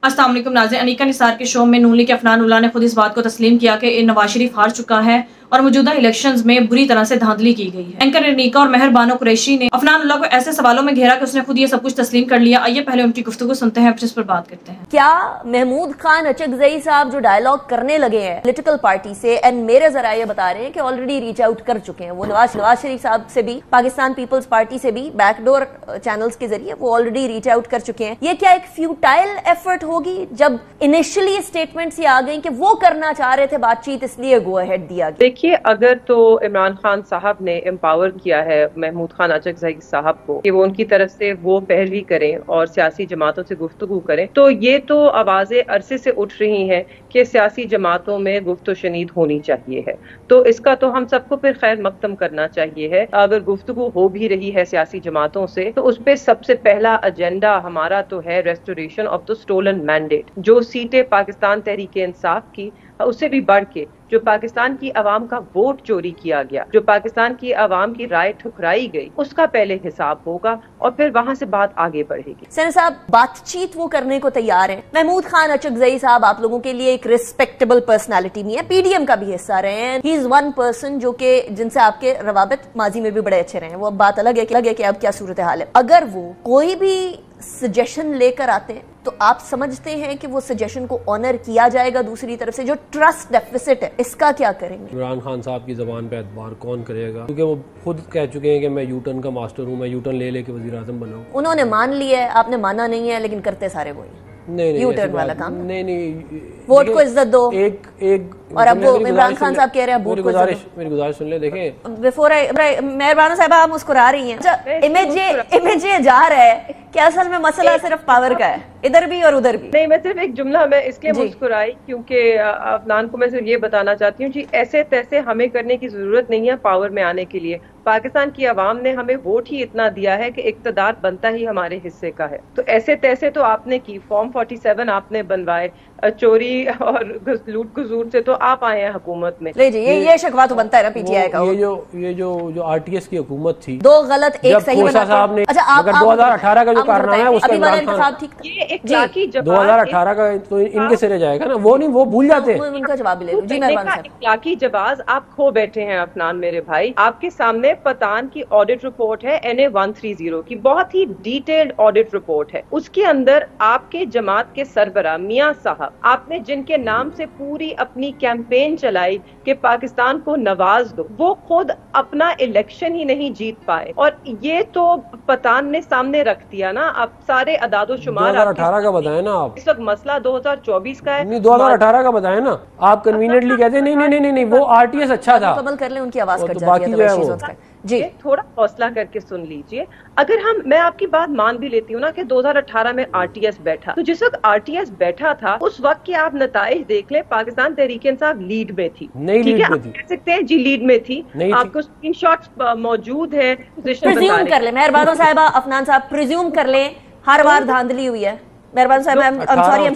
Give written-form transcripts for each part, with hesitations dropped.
अस्सलाम वालेकुम नाज़रीन, अनीका निसार के शो में नून लीग के अफनान उल्लाह ने खुद इस बात को तस्लीम किया कि नवाज शरीफ हार चुका है और मौजूदा इलेक्शंस में बुरी तरह से धांधली की गई है। एंकर अनीका और मेहर बानो कुरैशी ने अफनान उल्लाह को ऐसे सवालों में घेरा कि उसने खुद ये सब कुछ तस्लीम कर लिया। आइए पहले उनकी गुफ्तगू सुनते हैं, फिर इस पर बात करते हैं। क्या महमूद खान अचकज़ई साहब जो डायलॉग करने लगे हैं पॉलिटिकल पार्टी से, एंड मेरे जरा ये बता रहे हैं कि ऑलरेडी रीच आउट कर चुके हैं, वो नवाज शरीफ साहब से भी, पाकिस्तान पीपल्स पार्टी से भी, बैकडोर चैनल्स के जरिए वो ऑलरेडी रीच आउट कर चुके हैं। ये क्या एक फ्यूटाइल एफर्ट होगी जब इनिशियली स्टेटमेंट्स ये आ गई कि वो करना चाह रहे थे बातचीत, इसलिए गो अहेड दिया गया? देखिए, अगर तो इमरान खान साहब ने एम्पावर किया है महमूद खान अचकज़ई साहब को कि वो उनकी तरफ से वो पैरवी करें और सियासी जमातों से गुफ्तगू करें, तो ये तो आवाजें अरसे से उठ रही हैं कि सियासी जमातों में गुफ्तो शनीद होनी चाहिए है। तो इसका तो हम सबको फिर खैर मकदम करना चाहिए है। अगर गुफ्तगू हो भी रही है सियासी जमातों से, तो उस पे सबसे पहला एजेंडा हमारा तो है restoration of the stolen mandate. जो सीटें पाकिस्तान तहरीक इंसाफ की, उससे भी बढ़ के जो पाकिस्तान की आवाम का वोट चोरी किया गया, जो पाकिस्तान की आवाम की राय ठुकराई गई, उसका पहले हिसाब होगा और फिर वहाँ से बात आगे बढ़ेगी। सर साहब, बातचीत वो करने को तैयार है। महमूद खान अचकज़ई साहब आप लोगों के लिए एक रिस्पेक्टेबल पर्सनालिटी नहीं है, पीडीएम का भी हिस्सा रहे हैं। ही इज वन पर्सन जो कि जिनसे आपके रवाबित माजी में भी बड़े अच्छे रहे हैं। वो अब बात अलग है कि अब क्या सूरत हाल है। अगर वो कोई भी सजेशन लेकर आते हैं तो आप समझते हैं कि वो सजेशन को ऑनर किया जाएगा? दूसरी तरफ से जो ट्रस्ट डेफिसिट है, इसका क्या करेंगे? इमरान खान साहब की जबान पे एतबार कौन करेगा, क्योंकि वो खुद कह चुके हैं कि मैं यूटर्न का मास्टर हूँ, मैं यूटर्न ले लेके वजीर आजम बनाऊँ। उन्होंने मान लिया है, आपने माना नहीं है, लेकिन करते सारे वही नहीं, यूटर्न वाला काम। नहीं, वोट को इज्जत दो। एक और अब वो इमरान खान साहब कह रहे हैं वोट को इज्जत दो। मेरी गुजारिश सुन ले। देखें, बिफोर मेहरबान साहब, आप मुस्कुरा रही हैं। इमेज ये जा रहा है कि असल में मसला सिर्फ पावर का है, इधर भी और उधर भी नहीं। मैं सिर्फ एक जुमला मैं इसलिए मुस्कुराई क्योंकि अफनान को मैं सिर्फ ये बताना चाहती हूँ जी, ऐसे तैसे हमें करने की जरूरत नहीं है पावर में आने के लिए। पाकिस्तान की आवाम ने हमें वोट ही इतना दिया है कि इक्तदार बनता ही हमारे हिस्से का है। तो ऐसे तैसे तो आपने की, फॉर्म 47 आपने बनवाए, चोरी और लूट गुजूर से तो आप आए हैं हुकूमत में। ले जी, ये शिकवा तो बनता है ना पीटीआई का। ये जो आरटीएस की हुकूमत थी, दो गलत एक सही बना साहब ने। अच्छा, आप 2018 का जो कारनामा है उसका इमरान खान, ये इखलाकी जवाब 2018 का तो इनके सिरे जाएगा ना, वो नहीं, वो भूल जाते हैं। उनका जवाब ले लो जी। इखलाकी जवाब आप खो बैठे हैं अफनान मेरे भाई। आपके सामने पतान की ऑडिट रिपोर्ट है NA 130 की, बहुत ही डिटेल्ड ऑडिट रिपोर्ट है। उसके अंदर आपके जमात के सरबराह मियां साहब, आपने जिनके नाम से पूरी अपनी कैंपेन चलाई कि पाकिस्तान को नवाज दो, वो खुद अपना इलेक्शन ही नहीं जीत पाए। और ये तो पतान ने सामने रख दिया ना। आप सारे अदादो शुमार 2018 का बताए ना आप, इस वक्त मसला 2024 का है। नहीं, 2018 का बताए ना आप। कन्वीनियंटली कहते हैं नहीं, वो आरटीएस अच्छा था। मुकम्मल कर ले, उनकी आवाज कट जाती है जी। थोड़ा हौसला करके सुन लीजिए। अगर मैं आपकी बात मान भी लेती हूँ ना कि 2018 में आरटीएस बैठा, तो जिस वक्त आरटीएस बैठा था उस वक्त के आप नताइज देख ले, पाकिस्तान तहरीक इंसाफ लीड में थी। ठीक है, आप कह सकते हैं जी लीड में थी। आपको स्क्रीनशॉट्स मौजूद है। प्रिज्यूम कर ले मेहरबान साहिबा, अफनान साहब प्रिज्यूम कर ले, हर बार धांधली हुई है। मेहरबान साहब, सॉरी,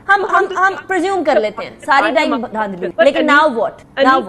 हम प्रिज्यूम कर लेते हैं सारी टाइम धांधली, लेकिन नाउ व्हाट?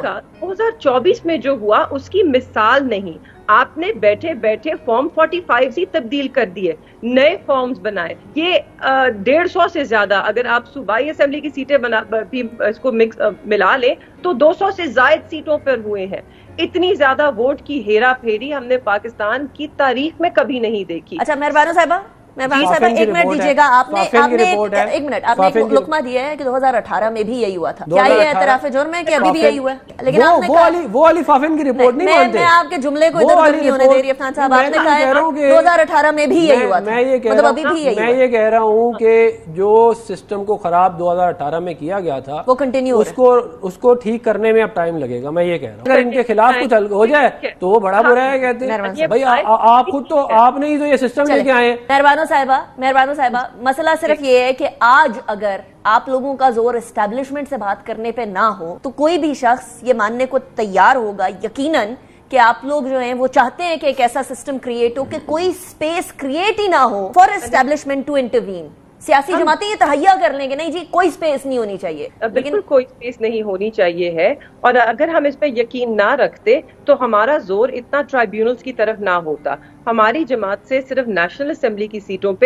2024 में जो हुआ उसकी मिसाल नहीं। आपने बैठे बैठे फॉर्म 45 ही तब्दील कर दिए, नए फॉर्म्स बनाए। ये 150 से ज्यादा, अगर आप सूबाई असेंबली की सीटें बना भी इसको मिला ले तो 200 से ज्यादा सीटों पर हुए हैं। इतनी ज्यादा वोट की हेरा फेरी हमने पाकिस्तान की तारीख में कभी नहीं देखी। अच्छा मेहरबान साहिबा, एक मिनट दीजिएगा। आपने एक मिनट, आपने लुकमा दिया है कि 2018 में भी यही हुआ था। क्या ये एतराफ़ जुर्म है कि अभी भी यही हुआ है? लेकिन वो वाली फाफिन की रिपोर्ट नहीं मानते। मैं आपके जुमले को इधर उधर नहीं होने दे रही अफनान साहब। आपने कहा है 2018 में भी यही हुआ था, मतलब अभी भी यही। मैं ये कह रहा हूँ कि जो सिस्टम को खराब 2018 में किया गया था वो कंटिन्यू, उसको ठीक करने में अब टाइम लगेगा। मैं ये कह रहा हूँ, अगर इनके खिलाफ कुछ हो जाए तो वो बड़ा बुरा है। कहते हैं भाई आप खुद तो, आपने ही तो ये सिस्टम लेके आए। मेहरबानो साहिबा, मसला सिर्फ ये है कि आज अगर आप लोगों का जोर एस्टैब्लिशमेंट से बात करने पे ना हो तो कोई भी शख्स ये मानने को तैयार होगा यकीनन कि आप लोग जो हैं वो चाहते हैं कि एक ऐसा सिस्टम क्रिएट हो कि कोई स्पेस क्रिएट ही ना हो फॉर एस्टैब्लिशमेंट टू इंटरवीन। सियासी जमातें ये तहैया कर लेंगे, नहीं जी कोई स्पेस नहीं होनी चाहिए, लेकिन कोई स्पेस नहीं होनी चाहिए है। और अगर हम इस पर यकीन ना रखते तो हमारा जोर इतना ट्राइब्यूनल्स की तरफ ना होता। हमारी जमात से सिर्फ नेशनल असेंबली की सीटों पे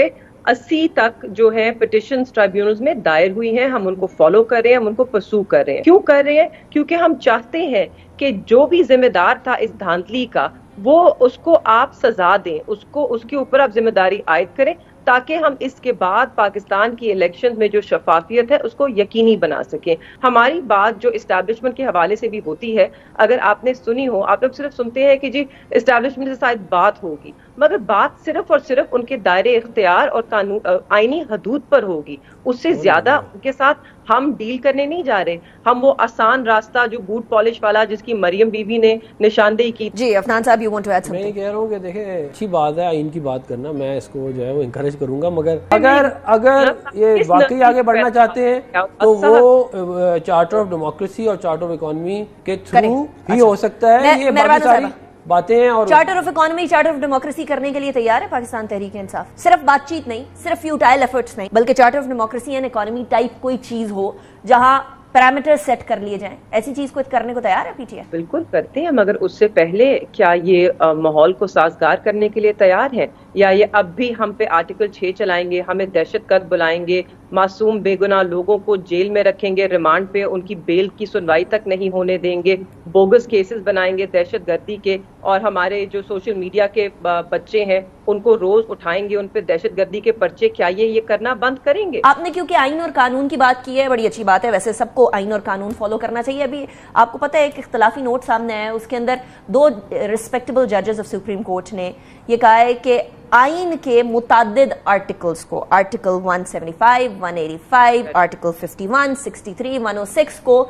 80 تک جو ہے پٹیشنز ٹرائبیونلز میں دائر ہوئی ہیں. ہم ان کو فالو کر رہے ہیں, ہم ان کو پرسو کر رہے ہیں. کیوں کر رہے ہیں؟ کیونکہ ہم چاہتے ہیں کہ جو بھی ذمہ دار تھا اس دھاندلی کا وہ اس کو آپ سزا دیں, اس کے اوپر آپ ذمہ داری عائد کریں, تاکہ ہم اس کے بعد پاکستان کی الیکشن میں جو شفافیت ہے اس کو یقینی بنا سکیں. ہماری بات جو اسٹیبلشمنٹ کے حوالے سے بھی ہوتی ہے, اگر آپ نے سنی ہو, آپ لوگ صرف سنتے ہیں کہ جی اسٹیبلشمنٹ سے شاید بات ہوگی, مگر بات صرف اور صرف ان کے دائرے اختیار اور قانون آئینی حدود پر ہوگی. اس سے زیادہ ان کے ساتھ ہم ڈیل کرنے نہیں جا رہے. ہم وہ آسان راستہ جو بوٹ پالش والا جس کی مریم بی بی نے نشاندہی کی. جی عفنان صاحب, یو وانٹ ٹو ایڈ سم تھنگ؟ میں کہہ رہا ہوں کہ دیکھیں اچھی بات ہے آئین کی بات کرنا, میں اس کو جو ہے وہ انکریج کروں گا, مگر اگر یہ واقعی آگے بڑھنا چاہتے ہیں تو وہ چارٹر آف ڈیموکریسی اور چارٹر آف اکانومی کے تھرو ہی ہو سکتا ہے. یہ باقی ساری باتیں ہیں. اور charter of economy, charter of democracy کرنے کے لیے تیار ہے پاکستان تحریک انصاف؟ صرف بات چیت نہیں, صرف فیوٹائل ایفرٹس نہیں, بلکہ charter of democracy and economy type کوئی چیز ہو جہاں پیرامیٹر سیٹ کر لیے جائیں. ایسی چیز کو کرنے کو تیار ہے پی ٹی آئی؟ بالکل کرتے ہیں, مگر اس سے پہلے کیا یہ ماحول کو سازگار کرنے کے لیے تیار ہے, یا یہ اب بھی ہم پہ آرٹیکل 6 چلائیں گے, ہمیں دہشت گرد بلائیں گے, معصوم بے گناہ لوگوں کو جیل میں رکھیں گے, ریمانڈ پہ ان کی بیل کی سنوائی تک نہیں ہونے دیں گے, بوگس کیسز بنائیں گے دہشت گردی کے, اور ہمارے جو سوشل میڈیا کے بچے ہیں ان کو روز اٹھائیں گے, ان پہ دہشت گردی کے پرچے, کیا یہ کرنا بند کریں گے؟ آپ نے کیونکہ آئین اور قانون کی بات کی ہے, بڑی اچھی بات ہے, ویسے سب کو آئین اور قانون فالو کرنا چاہیے. ابھی آپ کو پتہ ہے ایک اختلافی نوٹ سامنے آیا ہے, اس کے اندر 2 ریسپیکٹیبل ججز آف سپریم کورٹ نے یہ کہا ہے کہ آئین کے متعدد آرٹیکلز کو, آرٹیکل 175, 185, آرٹیکل 51, 63, 106 کو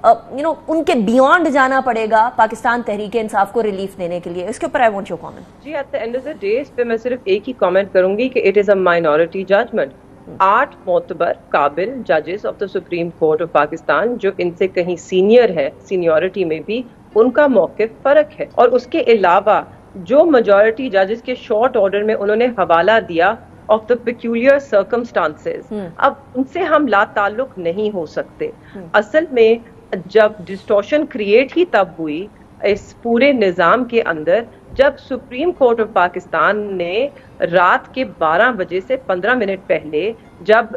ان کے بیونڈ جانا پڑے گا پاکستان تحریک انصاف کو ریلیف دینے کے لیے. اس کے اوپر آئی وانٹ یور کامنٹ. جی, at the end of the day اس پہ میں صرف ایک ہی کامنٹ کروں گی کہ it is a minority judgement. 8 معتبر قابل ججز of the supreme court of Pakistan جو ان سے کہیں سینئر ہے, سینیورٹی میں بھی ان کا موقف فرق ہے, اور اس کے علاوہ جو میجورٹی ججز کے شارٹ آرڈر میں انہوں نے حوالہ دیا آف دا پیکیولر سرکمسٹانسز, اب ان سے ہم لا تعلق نہیں ہو سکتے. اصل میں جب ڈسٹورشن کریٹ ہی تب ہوئی اس پورے نظام کے اندر جب سپریم کورٹ آف پاکستان نے رات کے 12 بجے سے 15 منٹ پہلے جب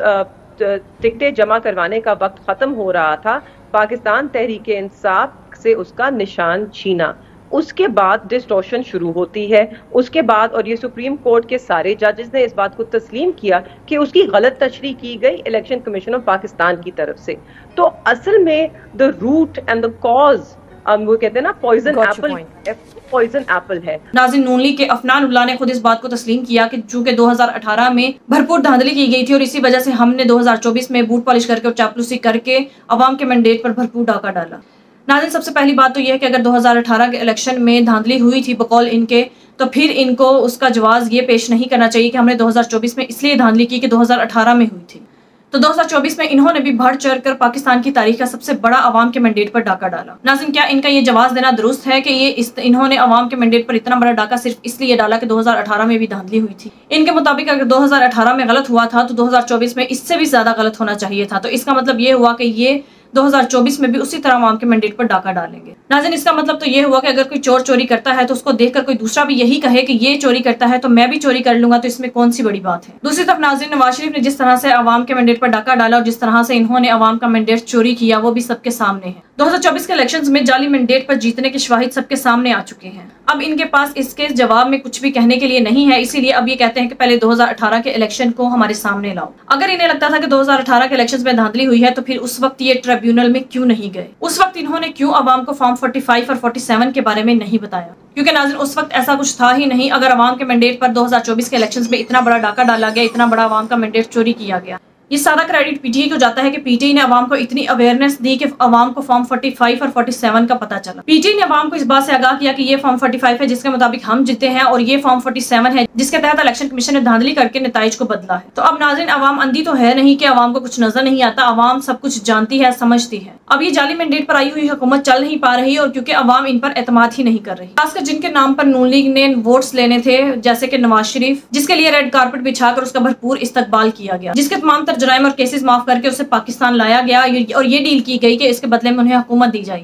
ٹکٹیں جمع کروانے کا وقت ختم ہو رہا تھا, پاکستان تحریک انصاف سے اس کا نشان چھینا. اس کے بعد ڈسٹورشن شروع ہوتی ہے, اس کے بعد, اور یہ سپریم کورٹ کے سارے ججز نے اس بات کو تسلیم کیا کہ اس کی غلط تشریح کی گئی الیکشن کمیشن آف پاکستان کی طرف سے. تو اصل میں the root and the cause, وہ کہتے ہیں نا پوائزن ایپل, پوائزن ایپل ہے. ناظرین, نون لیگ کے عفنان اللہ نے خود اس بات کو تسلیم کیا کہ چونکہ 2018 میں بھرپور دھاندلی کی گئی تھی اور اسی وجہ سے ہم نے 2024 میں بوٹ پالش کر کے اور چاپلوسی کر کے عوام کے مینڈیٹ پر بھرپور ڈاکہ ڈالا. ناظرین, سب سے پہلی بات تو یہ ہے کہ اگر 2018 کے الیکشن میں دھاندلی ہوئی تھی بقول ان کے, تو پھر ان کو اس کا جواز یہ پیش نہیں کرنا چاہیے کہ ہم نے 2024 میں اس لیے دھاندلی کی کہ 2018 میں ہوئی تھی. تو 2024 میں انہوں نے بھی بڑھ چڑھ کر پاکستان کی تاریخ کا سب سے بڑا عوام کے مینڈیٹ پر ڈاکہ ڈالا. ناظرین, کیا ان کا یہ جواز دینا درست ہے کہ انہوں نے عوام کے مینڈیٹ پر اتنا بڑا ڈاکہ صرف اس لیے ڈالا کہ 2018 میں بھی دھاندلی ہوئی تھی؟ ان کے مطابق اگر 2018 میں غلط ہوا تھا تو 2024 میں اس سے بھی زیادہ غلط ہونا چاہیے تھا. تو اس کا مطلب یہ ہوا کہ یہ 2024 میں بھی اسی طرح عوام کے مینڈیٹ پر ڈاکہ ڈالیں گے. ناظرین, اس کا مطلب تو یہ ہوا کہ اگر کوئی چور چوری کرتا ہے تو اس کو دیکھ کر کوئی دوسرا بھی یہی کہے کہ یہ چوری کرتا ہے تو میں بھی چوری کر لوں گا, تو اس میں کون سی بڑی بات ہے؟ دوسری طرف ناظرین, نواز شریف نے جس طرح سے عوام کے مینڈیٹ پر ڈاکہ ڈالا اور جس طرح سے انہوں نے عوام کا مینڈیٹ چوری کیا وہ بھی سب کے سامنے ہے. 2024 کے الیکشنز میں جعلی مینڈیٹ پر جیتنے کے شواہد سب کے سامنے آ چکے ہیں. اب ان کے پاس اس کے جواب میں کچھ بھی کہنے کے لیے نہیں ہے, اسی لیے اب یہ کہتے ہیں کہ پہلے 2018 کے الیکشن کو ہمارے سامنے لاؤ. اگر انہیں لگتا تھا کہ 2018 کے الیکشنز میں دھاندلی ہوئی ہے تو پھر اس وقت یہ ٹریبیونل میں کیوں نہیں گئے؟ اس وقت انہوں نے کیوں عوام کو فارم 45 اور 47 کے بارے میں نہیں بتایا؟ کیونکہ ناظرین, اس وقت ایسا کچھ تھا ہی نہیں. اگر عوام کے مینڈیٹ پر 2024 کے الیکشنز میں اتنا بڑا ڈاکہ ڈالا گیا, اتنا بڑا عوام کا مینڈیٹ چوری کیا گیا, یہ سارا کریڈٹ پی ٹی آئی کو جاتا ہے کہ پی ٹی آئی نے عوام کو اتنی اویئرنیس دی کہ عوام کو فارم 45 اور 47 کا پتہ چلا. پی ٹی آئی نے عوام کو اس بات سے آگاہ کیا کہ یہ فارم 45 ہے جس کے مطابق ہم جیتے ہیں, اور یہ فارم 47 ہے جس کے تحت الیکشن کمیشن نے دھاندلی کر کے نتائج کو بدلا ہے. تو اب ناظرین, عوام اندھی تو ہے نہیں کہ عوام کو کچھ نظر نہیں آتا, عوام سب کچھ جانتی ہے, سمجھتی ہے. اب یہ جعلی مینڈیٹ پر آئی ہوئی حکومت چل نہیں پا رہی, اور کیونکہ عوام ان پر اعتماد ہی نہیں کر رہی, خاص کر جن کے نام پر نون لیگ نے ووٹس لینے تھے, جیسے کہ نواز شریف, جس کے لیے ریڈ کارپٹ بچھا کر اس کا بھرپور استقبال کیا گیا, جس کے تمام تر جرائم اور کیسز معاف کر کے اسے پاکستان لایا گیا, اور یہ ڈیل کی گئی کہ اس کے بدلے میں انہیں حکومت دی جائے گی.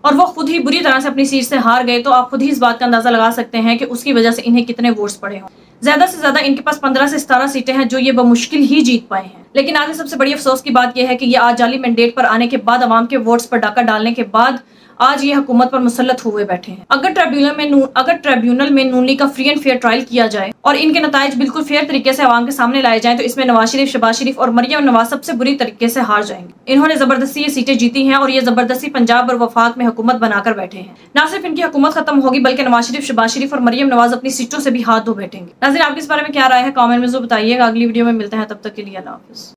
और वो खुद ही बुरी तरह से अपनी सीट से हार गए, तो आप खुद ही इस बात का अंदाजा लगा सकते हैं कि उसकी वजह से इन्हें कितने वोट्स पड़े हों। ज्यादा से ज्यादा इनके पास 15 से 17 सीटें हैं जो ये बमुश्किल ही जीत पाए हैं। लेकिन आगे सबसे बड़ी अफसोस की बात यह है कि ये आज जाली मैंडेट पर आने के बाद, अवाम के वोट्स पर डाका डालने के बाद आज ये हुकूमत पर मुसल्लत हुए बैठे हैं। अगर ट्रिब्यूनल में नून लीग का फ्री एंड फेयर ट्रायल किया जाए और इनके नताइज बिल्कुल फेयर तरीके से आवाम के सामने लाए जाएं, तो इसमें नवाज शरीफ, शहबाज शरीफ और मरियम नवाज सबसे बुरी तरीके से हार जाएंगे। इन्होंने जबरदस्ती ये सीटें जीती हैं और ये जबरदस्ती पंजाब और वफाक में हुकूमत बनाकर बैठे हैं। न सिर्फ इनकी हुकूमत खत्म होगी बल्कि नवाज शरीफ, शहबाज शरीफ और मरियम नवाज अपनी सीटों से भी हाथ धो बैठेंगे। नाज़रीन, आपके इस बारे में क्या राय है? कमेंट में जरूर बताइएगा। अगली वीडियो में मिलते हैं, तब तक के लिए अल्लाह हाफिज़।